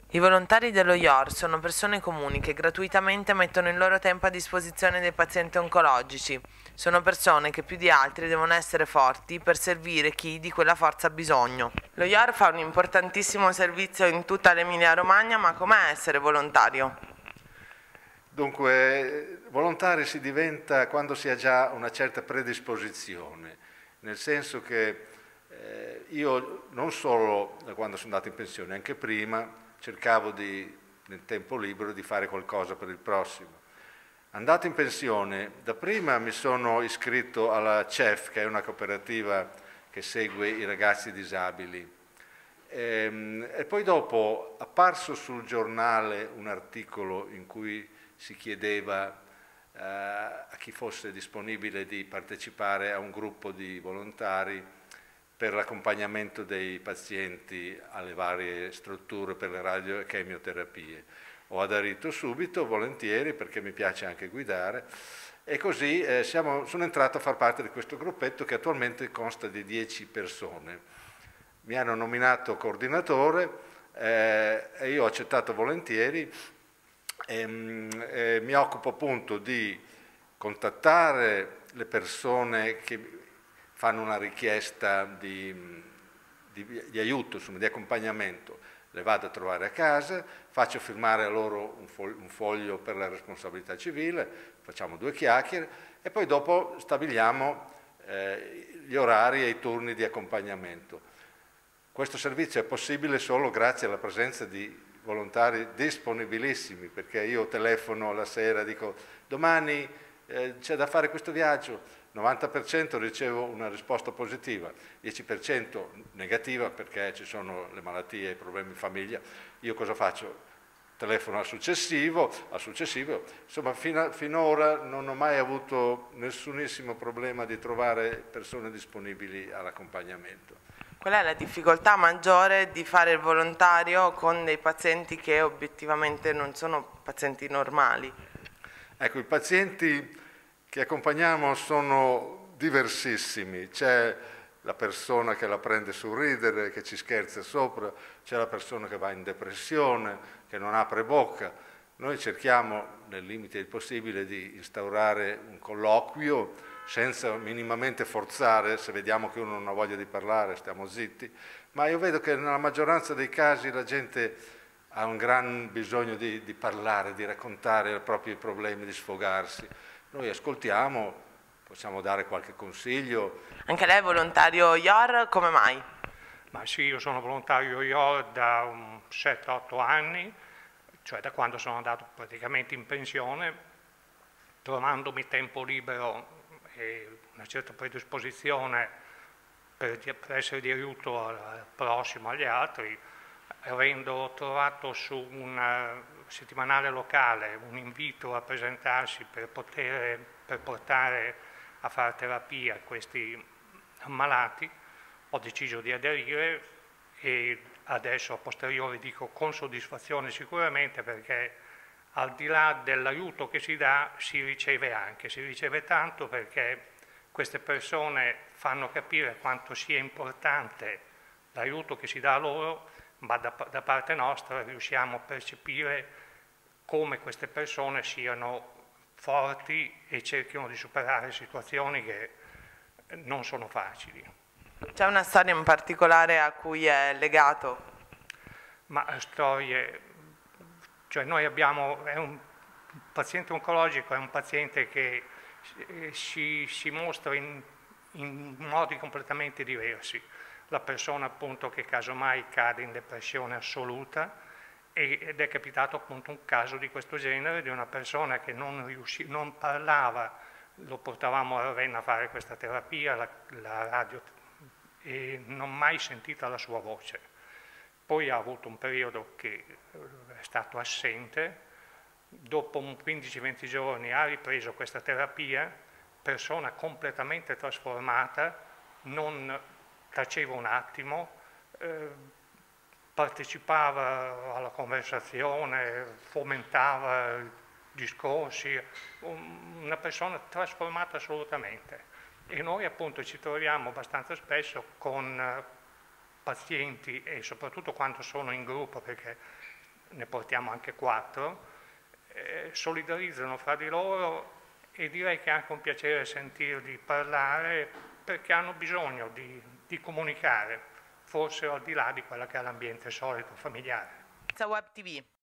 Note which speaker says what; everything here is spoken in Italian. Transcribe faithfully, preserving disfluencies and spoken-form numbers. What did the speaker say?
Speaker 1: I volontari dello I O R sono persone comuni che gratuitamente mettono il loro tempo a disposizione dei pazienti oncologici. Sono persone che più di altri devono essere forti per servire chi di quella forza ha bisogno. Lo I O R fa un importantissimo servizio in tutta l'Emilia Romagna, ma com'è essere volontario?
Speaker 2: Dunque, volontari si diventa quando si ha già una certa predisposizione, nel senso che eh, io non solo da quando sono andato in pensione, anche prima cercavo di, nel tempo libero di fare qualcosa per il prossimo. Andato in pensione, dapprima mi sono iscritto alla C E F, che è una cooperativa che segue i ragazzi disabili, e, e poi dopo, apparso sul giornale un articolo in cui si chiedeva eh, a chi fosse disponibile di partecipare a un gruppo di volontari per l'accompagnamento dei pazienti alle varie strutture per le radio e chemioterapie. Ho aderito subito, volentieri, perché mi piace anche guidare, e così eh, siamo, sono entrato a far parte di questo gruppetto che attualmente consta di dieci persone. Mi hanno nominato coordinatore eh, e io ho accettato volentieri. E, e mi occupo appunto di contattare le persone che fanno una richiesta di, di, di aiuto, insomma, di accompagnamento, le vado a trovare a casa, faccio firmare a loro un foglio, un foglio per la responsabilità civile, facciamo due chiacchiere e poi dopo stabiliamo eh, gli orari e i turni di accompagnamento. Questo servizio è possibile solo grazie alla presenza di volontari disponibilissimi, perché io telefono la sera e dico domani eh, c'è da fare questo viaggio, novanta per cento ricevo una risposta positiva, dieci per cento negativa perché ci sono le malattie e i problemi in famiglia. Io cosa faccio? Telefono al successivo, al successivo. Insomma, fino, finora non ho mai avuto nessunissimo problema di trovare persone disponibili all'accompagnamento.
Speaker 1: Qual è la difficoltà maggiore di fare il volontario con dei pazienti che obiettivamente non sono pazienti normali?
Speaker 2: Ecco, i pazienti che accompagniamo sono diversissimi. C'è la persona che la prende sul ridere, che ci scherza sopra, c'è la persona che va in depressione, che non apre bocca. Noi cerchiamo, nel limite del possibile, di instaurare un colloquio senza minimamente forzare. Se vediamo che uno non ha voglia di parlare, stiamo zitti, ma io vedo che nella maggioranza dei casi la gente ha un gran bisogno di, di parlare, di raccontare i propri problemi, di sfogarsi. Noi ascoltiamo, possiamo dare qualche consiglio.
Speaker 1: Anche lei è volontario I O R, come mai?
Speaker 3: Ma sì, io sono volontario I O R da um, sette otto anni, cioè da quando sono andato praticamente in pensione, trovandomi tempo libero e una certa predisposizione per, per essere di aiuto al prossimo, agli altri, avendo trovato su un settimanale locale un invito a presentarsi per, poter, per portare a fare terapia a questi ammalati, ho deciso di aderire e adesso a posteriori dico con soddisfazione sicuramente, perché al di là dell'aiuto che si dà si riceve anche, si riceve tanto, perché queste persone fanno capire quanto sia importante l'aiuto che si dà a loro, ma da, da parte nostra riusciamo a percepire come queste persone siano forti e cerchino di superare situazioni che non sono facili.
Speaker 1: C'è una storia in particolare a cui è legato?
Speaker 3: Ma storie, cioè noi abbiamo, è un paziente oncologico, è un paziente che si, si mostra in, in modi completamente diversi. La persona appunto che casomai cade in depressione assoluta, ed è capitato appunto un caso di questo genere, di una persona che non, riuscì, non parlava, lo portavamo a Ravenna a fare questa terapia, la, la radio, e non mai sentita la sua voce. Poi ha avuto un periodo che è stato assente, dopo quindici venti giorni ha ripreso questa terapia, persona completamente trasformata, non taceva un attimo, eh, partecipava alla conversazione, fomentava discorsi, una persona trasformata assolutamente. E noi appunto ci troviamo abbastanza spesso con pazienti, e soprattutto quando sono in gruppo, perché ne portiamo anche quattro, eh, solidarizzano fra di loro e direi che è anche un piacere sentirli parlare perché hanno bisogno di, di comunicare, forse al di là di quella che è l'ambiente solito familiare.
Speaker 1: Web T V.